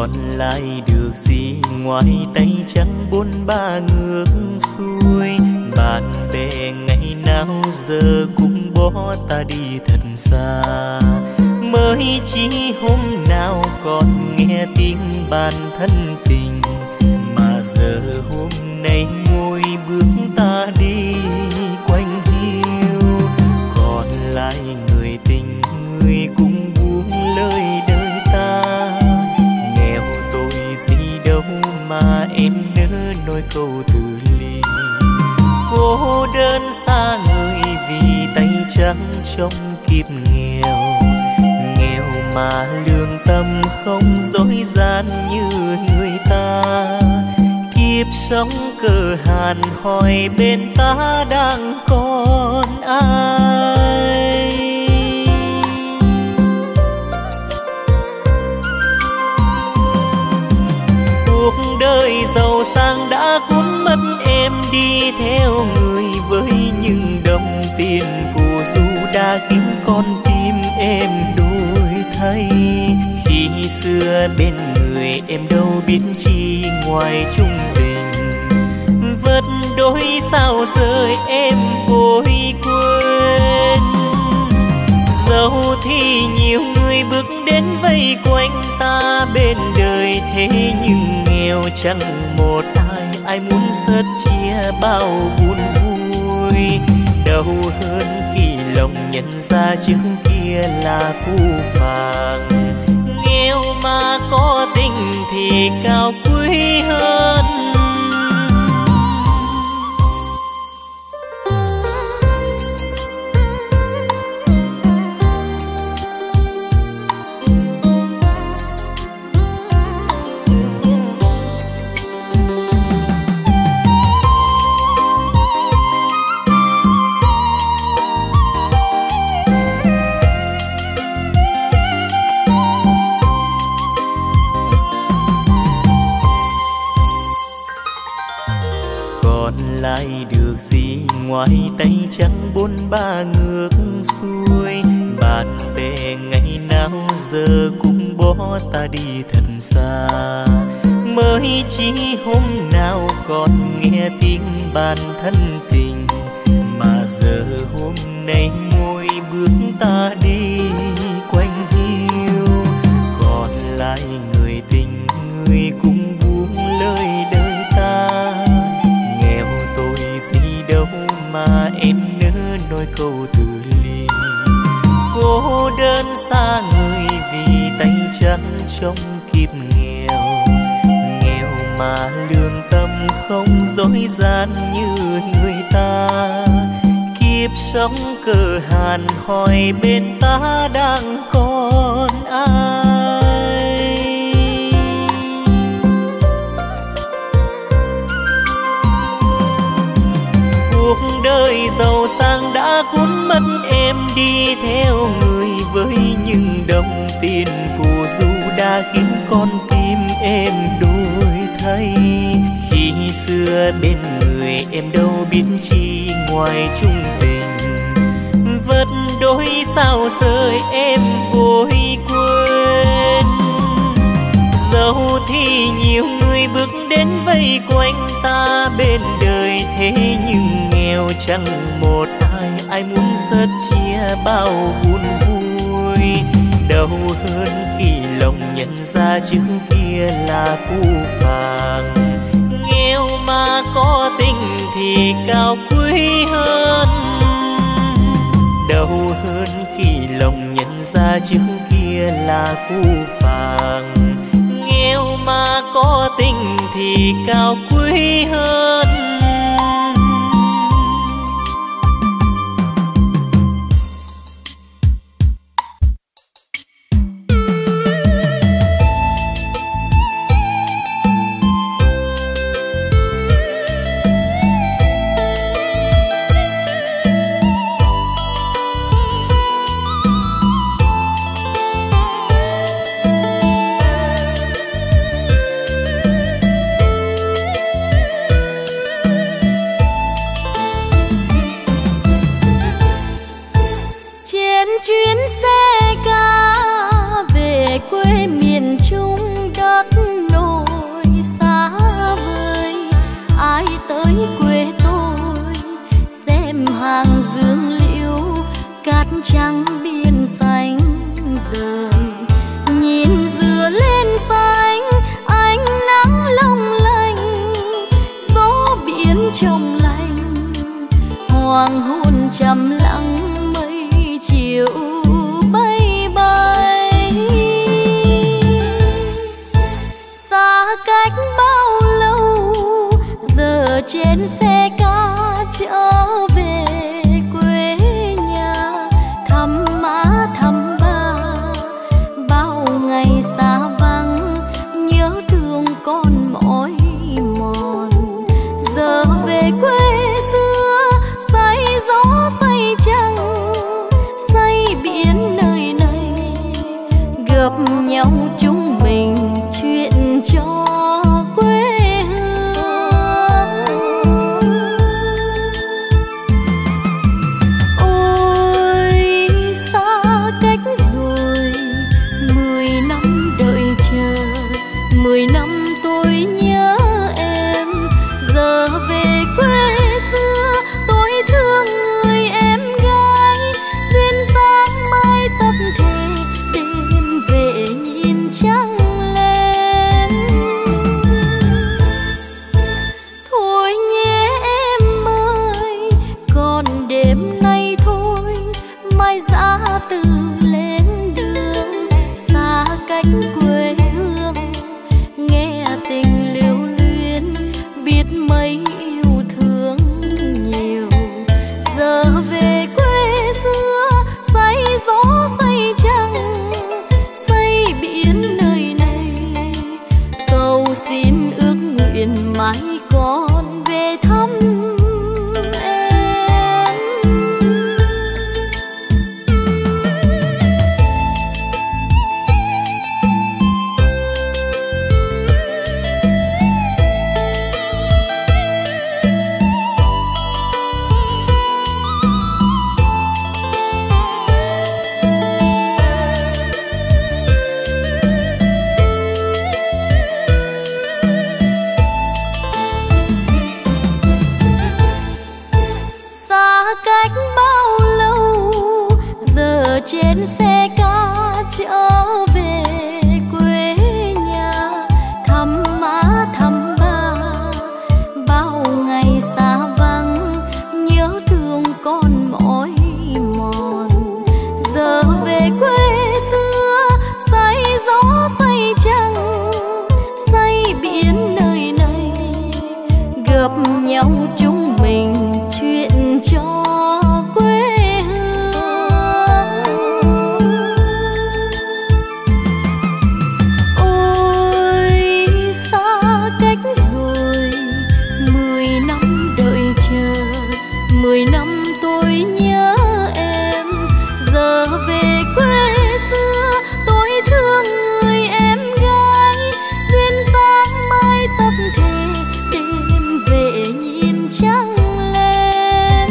còn lại được gì ngoài tay trắng bốn ba ngược xuôi. Bạn bè ngày nào giờ cũng bỏ ta đi thật xa, mới chỉ hôm nào còn nghe tiếng bạn thân tình, mà giờ hôm nay ngồi bước ta đi quanh hiu. Còn lại người tình người cũng buông lời đời ta, nghèo tôi gì đâu mà em nỡ nói câu từ ly. Cô đơn xa người vì tay trắng trong kiếp nghèo, nghèo mà lương tâm không dối gian như người ta. Kiếp sống cơ hàn hỏi bên ta đang còn ai. Cuộc đời giàu sang đã cuốn mất em đi theo người, với những đồng tiền phù du đã khiến con tim em đổi thay. Khi xưa bên người em đâu biết chi ngoài chung tình, vất đôi sao rời em vội quên. Dẫu thì nhiều người bước đến vây quanh ta bên đời, thế nhưng nghèo chẳng một ai, ai muốn rất chia bao buồn vui. Đau hơn khi lòng nhận ra trước kia là phũ phàng, nghèo mà có tình thì cao quý hơn. Lại được gì ngoài tay trắng bốn ba ngược xuôi. Bạn bè ngày nào giờ cũng bỏ ta đi thật xa, mới chỉ hôm nào còn nghe tiếng bạn thân tình, mà giờ hôm nay ngồi bước ta đi quanh hiu. Còn lại người tình người cũng buông lời đời ta, mà em nỡ nói câu từ ly. Cô đơn xa người vì tay trắng trong kiếp nghèo, nghèo mà lương tâm không dối gian như người ta. Kiếp sống cơ hàn hỏi bên ta đang còn ai. Cuộc đời giàu sang đã cuốn mất em đi theo người, với những đồng tiền phù du đã khiến con tim em đổi thay. Khi xưa bên người em đâu biết chi ngoài chung tình, vất đôi sao rời em vội quên. Dẫu thì nhiều người bước đến vây quanh ta bên đời, thế nhưng nghèo chẳng một ai, ai muốn rất chia bao buồn vui. Đau hơn khi lòng nhận ra trước kia là phũ phàng, nghèo mà có tình thì cao quý hơn. Đau hơn khi lòng nhận ra trước kia là phũ phàng, nghèo mà có tình thì cao quý hơn. cách bao lâu giờ trên xe ca trở về quê nhà, thăm má thăm ba bao ngày xa vắng, nhớ thương con mỏi mòn. Giờ về quê xưa say gió say trăng, say biển nơi này, gặp nhau chúng mình chuyện cho quê hương. Ôi xa cách rồi 10 năm đợi chờ, 10 năm tôi nhớ em. Giờ về quê xưa tôi thương người em gái, duyên dáng mái tóc thề đêm về nhìn trăng lên. Thôi nhé em ơi, còn đêm nay thôi, mai dã từ lên đường xa cách quê hương, nghe tình lưu luyến biết mấy yêu thương nhiều. Giờ về quê xưa say gió say trăng, say biển nơi này, cầu xin ước nguyện mãi còn về thăm em. Xa cách bao lâu giờ trên xe ca trở về quê nhà, thăm má thăm ba bao ngày xa vắng, nhớ thương con mỏi mòn. Giờ về quê xưa say gió say trăng, say biển nơi này, gặp nhau chúng mình chuyện cho quê hương. Ôi xa cách rồi 10 năm đợi chờ, 10 năm tôi nhớ em. Giờ về quê xưa tôi thương người em gái, duyên dáng mái tóc thề đêm về nhìn trăng lên.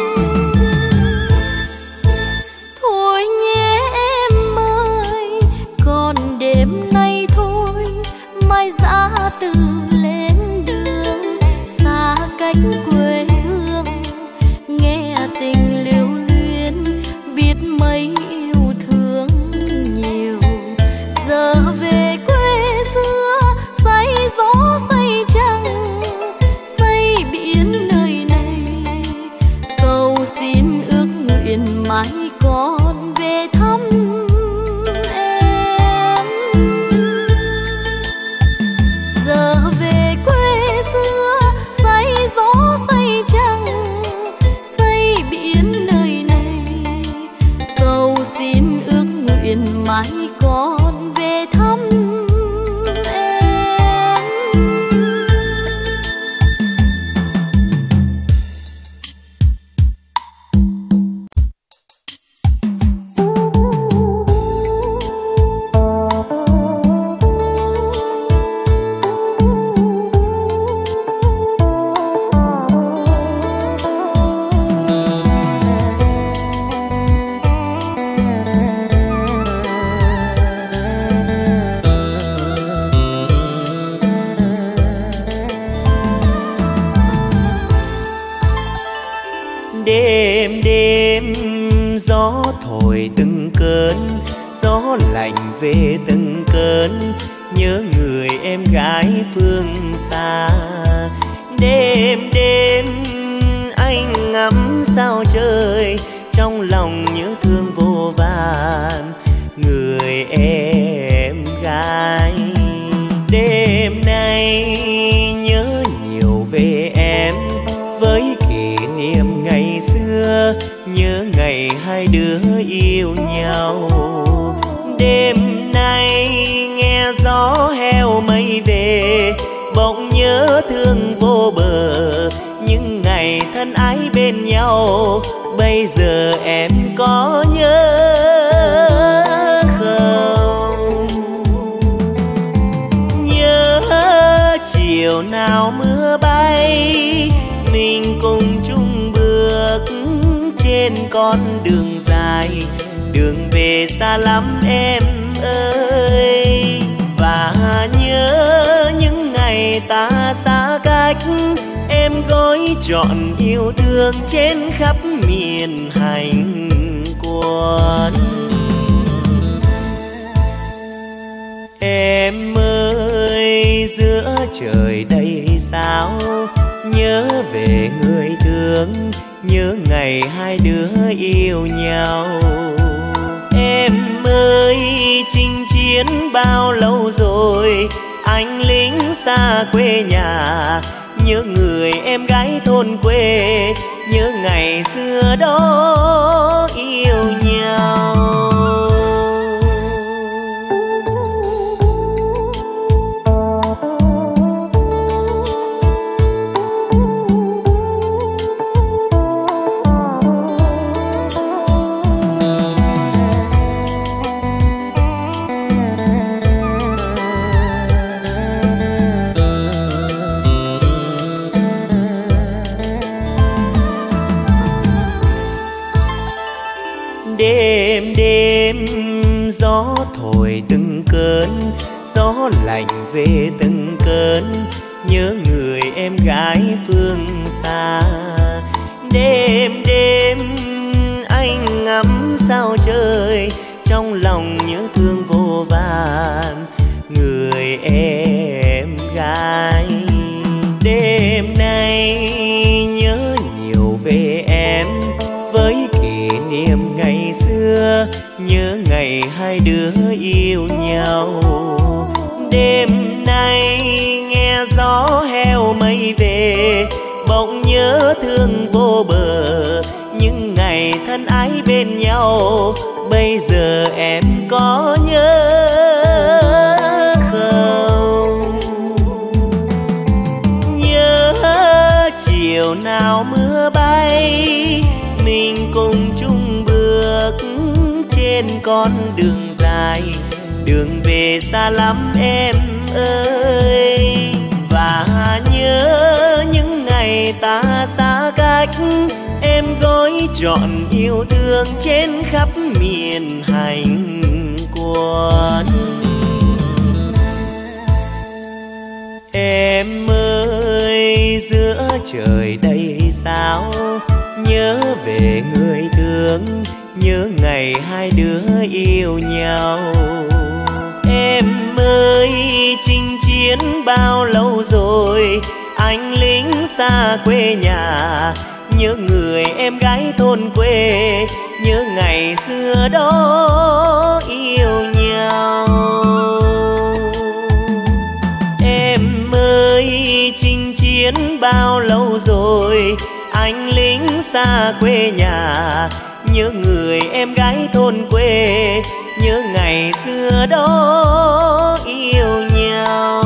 Thôi nhé em ơi, còn đêm nay thôi, mai dã từ lên đường xa cách quê hương, nghe tình lưu luyến biết mấy yêu thương nhiều. Giờ về quê xưa say gió say trăng, say biển nơi này, cầu xin ước nguyện mãi còn về thăm em. Giờ về quê xưa say gió say trăng, say biển nơi này, cầu xin ước nguyện mãi còn về thăm em. Đêm đêm gió thổi từng cơn, gió lạnh về từng cơn, nhớ người em gái phương xa. Đêm đêm anh ngắm sao trời, trong lòng nhớ thương vô vàn người em gái. Đêm nay hai đứa yêu nhau. Đêm nay nghe gió heo mây về, bỗng nhớ thương vô bờ những ngày thân ái bên nhau. Bây giờ em có nhớ không? Nhớ chiều nào mưa bay, mình cùng chung bước trên con đường dài. Đường về xa lắm em ơi. Và nhớ những ngày ta xa cách, em gói trọn yêu thương trên khắp miền hành quân. Em ơi giữa trời đầy sao, nhớ về người thương, nhớ ngày hai đứa yêu nhau. Em ơi chinh chiến bao lâu rồi, anh lính xa quê nhà. Nhớ người em gái thôn quê, nhớ ngày xưa đó yêu nhau. Đêm đêm gió thổi từng cơn, gió lạnh về từng cơn, nhớ người em gái phương xa. Đêm đêm anh ngắm sao trời, trong lòng nhớ thương vô vàn người em gái. Đêm nay nhớ nhiều về em, với kỷ niệm ngày xưa, nhớ ngày hai đứa yêu nhau. Đêm nay nghe gió heo mây về, bỗng nhớ thương vô bờ những ngày thân ái bên nhau. Bây giờ em có nhớ không? Nhớ chiều nào mưa bay, mình cùng chung bước trên con đường dài. Đường về xa lắm em ơi. Và nhớ những ngày ta xa cách, em gói trọn yêu thương trên khắp miền hành quân. Em ơi giữa trời đầy sao, nhớ về người thương, nhớ ngày hai đứa yêu nhau. Em ơi chinh chiến bao lâu rồi, anh lính xa quê nhà. Nhớ người em gái thôn quê, nhớ ngày xưa đó yêu nhau. Em ơi chinh chiến bao lâu rồi, anh lính xa quê nhà. Nhớ người em gái thôn quê, nhớ ngày xưa đó yêu nhau.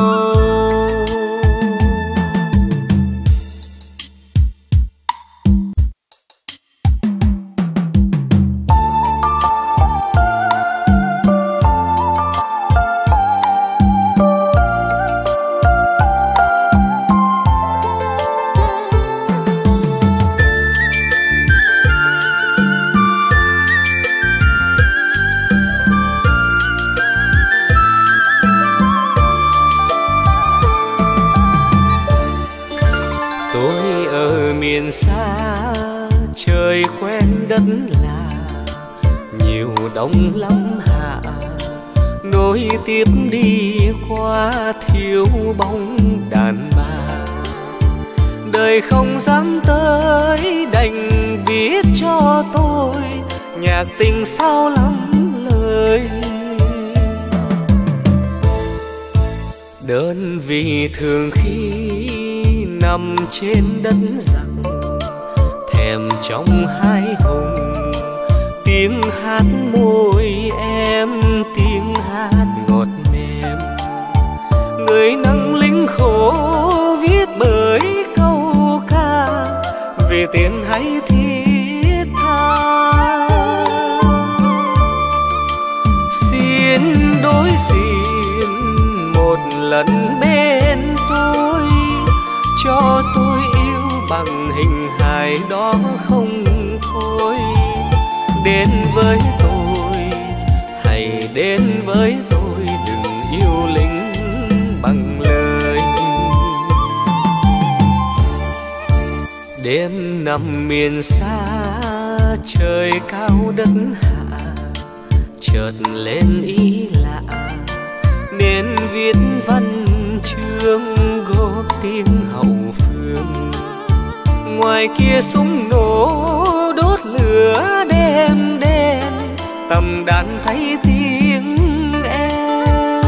Miền xa trời quen đất lạ, nhiều đông lắm hạ nối tiếp đi qua thiếu bóng đàn bà. Đời không dám tới đành viết cho tôi nhạc tình sao lắm lời. Đơn vì thường khi nằm trên đất rằng thèm trong hai hồng tiếng hát môi em, tiếng hát ngọt mềm. Người nắng lính khổ viết bởi câu ca về tiền hay thiết tha. Xin đối xin một lần bên tôi, cho tôi yêu bằng hình hài đó không thôi. Đến với tôi, hãy đến với tôi, đừng yêu lính bằng lời. Đêm nằm miền xa, trời cao đất hạ, chợt lên ý lạ nên viết văn chương góp tiếng hậu phương. Ngoài kia súng nổ đốt lửa đêm đen, tầm đàn thấy tiếng em.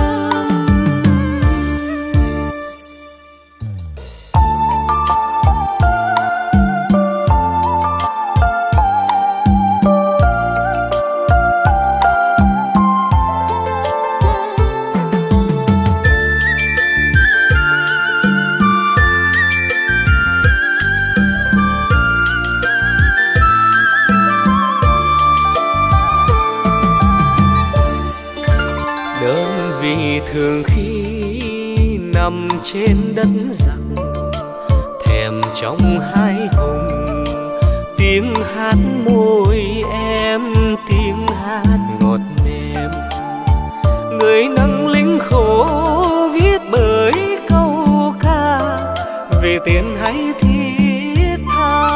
Thường khi nằm trên đất giặc, thèm trong hai hùng, tiếng hát môi em, tiếng hát ngọt mềm. Người nắng lính khổ viết bởi câu ca về tiền hay thiết tha.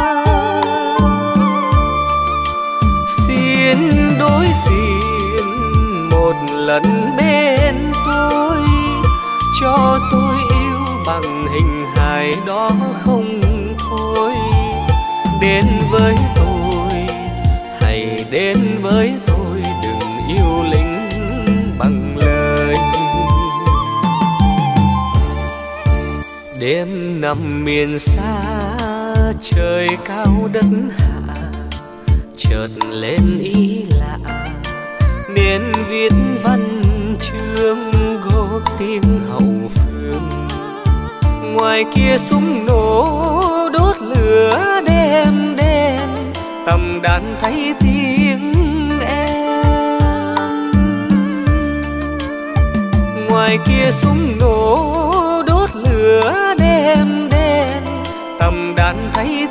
Xin đối xin một lần bên tôi, cho tôi yêu bằng hình hài đó không thôi. Đến với tôi, hãy đến với tôi, đừng yêu lính bằng lời. Đêm nằm miền xa, trời cao đất hạ, chợt lên ý lạ nên viết văn chương góp tiếng hậu phương. Ngoài kia súng nổ đốt lửa đêm đen, tầm đàn thấy tiếng em. Ngoài kia súng nổ đốt lửa đêm đen, tầm đàn thấy